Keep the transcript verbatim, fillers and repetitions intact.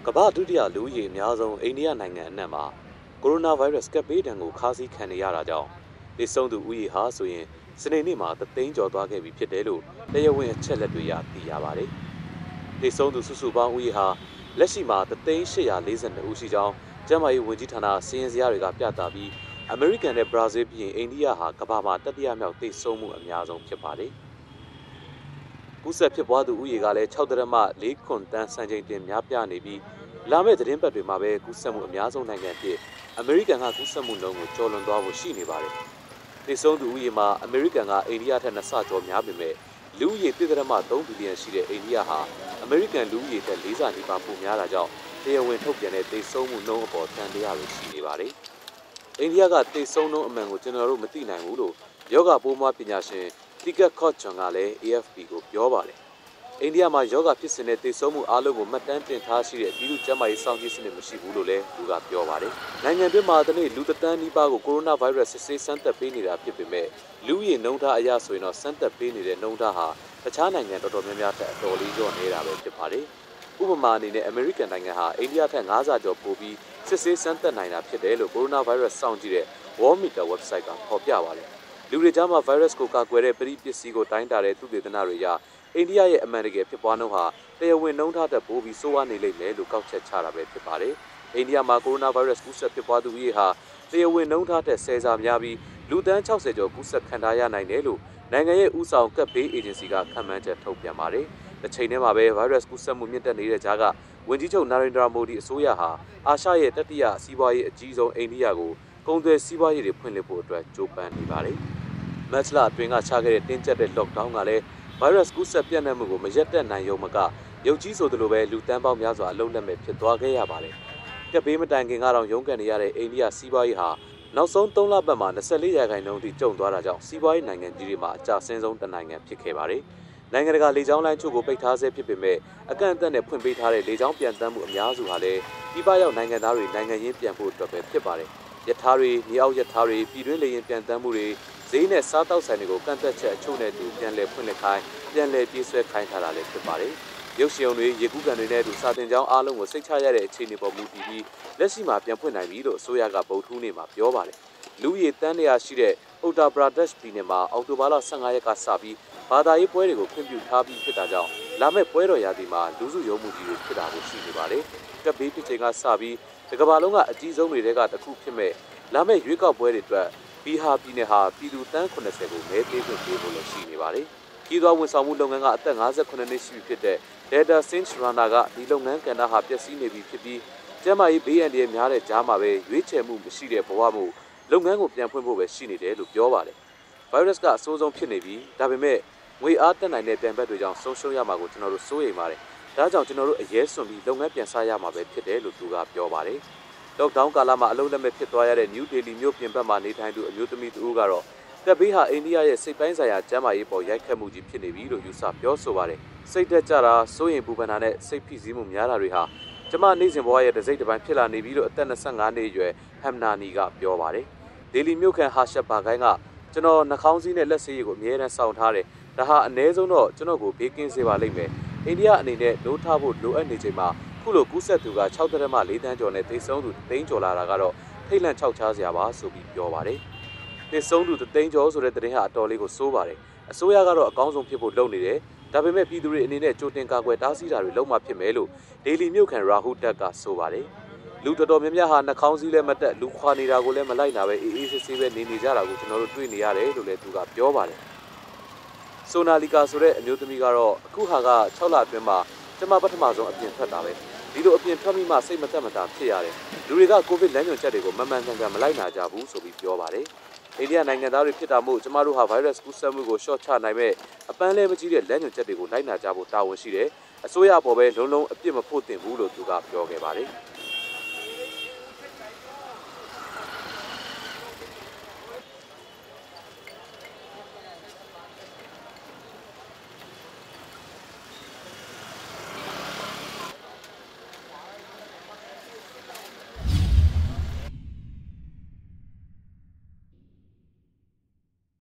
ကမ္ဘာဒုတိယလူဦးရေအများဆုံးအိန္ဒိယနိုင်ငံအနှံ့မှာကိုရိုနာဗိုင်းရပ်စ်ကပ်ဘေးဒဏ်ကိုခါးစည်းခံနေရတာကြောင့်သေဆုံးသူဦးရေဟာဆိုရင်စနေနေ့မှာသသိန်းကျော်သွားခဲ့ပြီဖြစ်တယ်လို့တရားဝင်အချက်လက်တွေအရသိရပါတယ်။သေဆုံးသူစုစုပေါင်းဦးရေဟာလက်ရှိမှာသသိန်းရှစ်ရာလေးဆယ်နှစ်ဦးရှိကြောင်းကျန်းမာရေးဝန်ကြီးဌာနစီရင်စရာတွေကပြသပြီးအမေရိကန်နဲ့ဘရာဇီးပြီးရင်အိန္ဒိယဟာကမ္ဘာမှာတတိယမြောက်သေဆုံးမှုအများဆုံးဖြစ်ပါတယ်။ကူးစက်ဖြစ်ပွားသူဦးရေကလည်း၆ ဒသမ ၄ ခွန်တန်းစံချိန်တင်များပြားနေပြီးလာမယ့်သတင်းပတ်တွေမှာပဲကူးစက်မှုအများဆုံးနိုင်ငံဖြစ်အမေရိကန်ကကူးစက်မှုနှုန်းကိုကျော်လွန်သွားဖို့ရှိနေပါတယ်။သေဆုံးသူဦးရေမှာအမေရိကန်ကအိန္ဒိယထက်နှစ်ဆကျော်များပေမဲ့လူဦးရေ ၁ ဒသမ ၃ ဘီလီယံရှိတဲ့အိန္ဒိယဟာအမေရိကန်လူဦးရေထက်လေးဆနီးပါးပိုများတာကြောင့်တရားဝင်ထုတ်ပြန်တဲ့သေဆုံးမှုနှုန်းအပေါ်တန်တရားတွေရှိနေပါတယ်။အိန္ဒိယကသေဆုံးနှုန်းအမှန်ကိုကျွန်တော်တို့မသိနိုင်ဘူးလို့ယောဂပိုးမွှားပညာရှင်တီကတ်ကော့ချွန်ကလည်း A F P ကိုပြောပါတယ်။အိန္ဒိယမှာယောဂဖြစ်စဉ်နဲ့သေဆုံးမှုအားလုံးကိုမှတ်တမ်းတင်ထားရှိတဲ့ပြည်သူ့ကျန်းမာရေးစောင့်ကြည့်စနစ်မရှိဘူးလို့လည်းသူကပြောပါတယ်။နိုင်ငံတွင်းမှာတနေ့လူတစ်သန်းနီးပါးကိုကိုရိုနာဗိုင်းရပ်စ်စစ်ဆေးစမ်းသပ်ပေးနေတာဖြစ်ပေမဲ့လူဦးရေနှုန်းထားအရဆိုရင်တော့စမ်းသပ်ပေးနေတဲ့နှုန်းထားဟာတခြားနိုင်ငံတော်တော်များများထက်အတော်လေးကျော်နေတာပဲဖြစ်ပါတယ်။ဥပမာအနေနဲ့အမေရိကန်နိုင်ငံဟာအိန္ဒိယထက်၅ဆကျော်ပိုပြီးစစ်ဆေးစမ်းသပ်နိုင်တာဖြစ်တယ်လို့ကိုရိုနာဗိုင်းရပ်စ်စောင့်ကြည့်တဲ့ Worldometer website ကဖော်ပြပါတယ်။လူတွေကြားမှာဗိုင်းရပ်စ်ကိုကာကွယ်တဲ့ပရိပစ္စည်းကိုတိုင်းတာတဲ့သုတေသနတွေအရအိန္ဒိယရဲ့အမှန်တကယ်ဖြစ်ပွားနှုန်းဟာတရားဝင်နှုန်းထားတက်ပိုပြီးဆိုးဝါးနေလိမ့်မယ်လို့ကောက်ချက်ချတာပဲဖြစ်ပါတယ်။အိန္ဒိယမှာကိုရိုနာဗိုင်းရပ်စ်ကူးစက်ဖြစ်ပွားသူဦးရေဟာတရားဝင်နှုန်းထားတက်ဆယ်ဆများပြီးလူသန်း၆၀ကျော်ကူးစက်ခံထားရနိုင်တယ်လို့နိုင်ငံရဲ့ဥဆောင်ကပ်ဘေးအေဂျင်စီကခန့်မှန်းချက်ထုတ်ပြန်ပါတယ်။တစ်ချိန်တည်းမှာပဲဗိုင်းရပ်စ်ကူးစက်မှုမြင့်တက်နေတဲ့ကြားကဝန်ကြီးချုပ်နာရင်ဒရာမိုဒီအစိုးရဟာအာရှရဲ့တတိယစီးပွားရေးအကြီးဆုံးအိန္ဒိယကိုကုန်သွယ်စီးပွားရေးတွေဖွင့်လှစ်ဖို့အတွက်ကြိုးပမ်းနေပါတယ်။မတ်လအတွင်းကချခဲ့တဲ့တင်းကျပ်တဲ့ lockdown ကလည်းဗိုင်းရပ်စ်ကူးစက်ပြန့်နှံ့မှုကိုမရက်တက်နိုင်ရုံမကရုပ်ကြီးဆိုသလိုပဲလူတန်းပေါင်းများစွာအလုံးလက်မဲ့ဖြစ်သွားခဲ့ရပါတယ်။ကပ်ဘေးမတိုင်ခင်ကတော့ရုန်းကန်နေရတဲ့အိန္ဒိယစီးပွားရေးဟာနောက်ဆုံးသုံးလပတ်မှာ၂၄ရာခိုင်နှုန်းထိကျုံသွားတာကြောင့်စီးပွားရေးနိုင်ငံကြီးတွေမှာအကျဆင်းဆုံးတစ်နိုင်ငံဖြစ်ခဲ့ပါတယ်။နိုင်ငံတကာလေကြောင်းလိုင်းချို့ကိုပိတ်ထားဆဲဖြစ်ပေမဲ့အကန့်အသတ်နဲ့ဖွင့်ပေးထားတဲ့လေကြောင်းပြန်တမ်းမှုအများစုဟာလည်းပြည်ပရောက်နိုင်ငံသားတွေနိုင်ငံရင်းပြန်ဖို့အတွက်ပဲဖြစ်ပါတယ်။ရထားတွေမြေအောက်ရထားတွေပြည်တွင်းလေယာဉ်ပြန်တမ်းမှုတွေဈေးနဲ့စားတောက်ဆိုင်တွေကိုကန့်သက်ချက်အချို့နဲ့တူပြန်လည်ဖွင့်လှစ်ခိုင်းပြန်လည်ပြေးဆွဲခိုင်းထားတာလည်းဖြစ်ပါတယ်။ရုပ်ရှင်တွေရေကူးကန်တွေနဲ့တူစာတင်ကြောင်းအားလုံးကိုစိတ်ချရတဲ့အခြေအနေပေါ်မူတည်ပြီးလက်ရှိမှာပြန်ဖွင့်နိုင်ပြီလို့အစိုးရကဗုဒ္ဓဟူးနေ့မှာပြောပါတယ်။လူရေတန်းတရာရှိတဲ့ဥတ္တပရာဒက်ရှ်ပြည်နယ်မှာအောက်တိုဘာလ၁၅ရက်ကစပြီးဘာသာရေးပွဲတွေကိုခွင့်ပြုထားပြီးဖြစ်တာကြောင့်လာမယ့်ပွဲတော်ရာသီမှာလူစုရုံးမှုကြီးတွေဖြစ်တာကိုရှိနေပါတယ်။ကပ်ဘေးဖြစ်ချိန်ကစပြီးဒီကမ္ဘာလုံးကအကြီးဆုံးတွေကတစ်ခုဖြစ်မဲ့လာမယ့်ရွေးကောက်ပွဲတွေအတွက်ဘီဟာပြည်နယ်ဟာပြည်သူတန်း၇၀ကိုမဲပေးခွင့်ပေးဖို့လည်းရှိနေပါတယ်။ကြီးသွားဝန်ဆောင်မှုလုပ်ငန်းကအသက်၅၉နှစ်ရှိပြီဖြစ်တဲ့ Data Sinch Rana ကဒီလုပ်ငန်းကဏ္ဍဟာပျက်စီးနေပြီဖြစ်ပြီးကျန်းမာရေးဘေးအန္တရာယ်များတဲ့ကြားမှာပဲရွေးချယ်မှုမရှိတဲ့ဘဝမှုလုပ်ငန်းကိုပြန်ဖွင့်ဖို့ပဲရှိနေတယ်လို့ပြောပါတယ်။ဗိုင်းရပ်စ်ကအဆိုးဆုံးဖြစ်နေပြီးဒါပေမဲ့ငွေအားတက်နိုင်တဲ့ပြန်ဘက်တွေကြောင့်ဆုံးရှုံးရမှာကိုကျွန်တော်တို့စိုးရိမ်ပါတယ်။ဒါကြောင့်ကျွန်တော်တို့အရေးစွန်ပြီးလုပ်ငန်းပြန်စားရမှာပဲဖြစ်တယ်လို့သူကပြောပါတယ်။ lockdown ကာလမှာအလုံးလက်မဲ့ဖြစ်သွားရတဲ့ New Delhi မြို့ပြင်ဘက်မှာနေထိုင်သူအမျိုးသမီးတူကတော့ကပ်ဘေးဟာအိန္ဒိယရဲ့စိတ်ပိုင်းဆိုင်ရာကျန်းမာရေးပေါ်ရိုက်ခတ်မှုကြီးဖြစ်နေပြီလို့ယူဆပြောဆိုပါတယ်။စိတ်သက်ကြတာစိုးရိမ်ပူပန်တာနဲ့စိတ်ဖိစီးမှုများတာတွေဟာကျမနေ့စဉ်ဘဝရဲ့တစ်စိတ်တစ်ပိုင်းဖြစ်လာနေပြီလို့အသက်၂၅နှစ်အရွယ်ဟမ်နာနီကပြောပါတယ်။ဒေလီမြို့ခံဟာရှက်ဘာဂိုင်းကကျွန်တော်နှာခေါင်းစည်းနဲ့လက်ဆေးရည်ကိုအမြဲတမ်းစောင့်ထားတယ်။ဒါဟာအ ਨੇ ဆုံးတော့ကျွန်တော်ကိုဘေးကင်းစေပါလိမ့်မယ်။အိန္ဒိယအနေနဲ့လိုးထားဖို့လိုအပ်နေချိန်မှာခုလိုကူးစက်သူက၆ ဒသမ ၄တန်းကျော်နဲ့သေဆုံးသူသိန်းကျော်လာတာကတော့ထိတ်လန့်ခြောက်ခြားစရာပါဆိုပြီးပြောပါတယ်။သေဆုံးသူသိန်းကျော်ဆိုတဲ့သတင်းဟာအတော်လေးကိုစိုးပါတယ်။အစိုးရကတော့အကောင်းဆုံးဖြစ်ဖို့လုပ်နေတယ်။ဒါပေမဲ့ပြည်သူတွေအနေနဲ့ကြိုတင်ကာကွယ်တားဆီးတာတွေလုံးဝဖြစ်မယ်လို့ဒေလီမြို့ခံရာဟူတက်ကဆိုပါတယ်။လူတော်တော်များများဟာနှာခေါင်းစည်းလည်းမတက်လူခွာနေတာကိုလည်းမလိုက်နာပဲအေးအေးဆေးဆေးပဲနေနေကြတာကိုကျွန်တော်တို့တွေ့နေရတယ်လို့လည်းသူကပြောပါတယ်။ဆိုနာလီကာဆိုတဲ့အမျိုးသမီးကတော့အခုဟာက၆လအတွင်းမှာကျမပထမဆုံးအပြင်ထွက်တာပဲဒီလိုအပြင်ထွက်မိမှစိတ်မသက်မသာဖြစ်ရတယ်လူတွေကကိုဗစ်လမ်းညွှန်ချက်တွေကိုမမှန်ကန်ကန်မလိုက်နာကြဘူးဆိုပြီးပြောပါတယ်အိန္ဒိယနိုင်ငံသားတွေဖြစ်တာမို့ကျမတို့ဟာဗိုင်းရပ်စ်ကူးစက်မှုကိုရှော့ချနိုင်မဲ့အပန်းလဲမကြီးတဲ့လမ်းညွှန်ချက်တွေကိုလိုက်နာကြဖို့တာဝန်ရှိတယ်အစိုးရပေါ်ပဲလုံးလုံးအပြစ်မဖို့တင်ဘူးလို့သူကပြောခဲ့ပါတယ်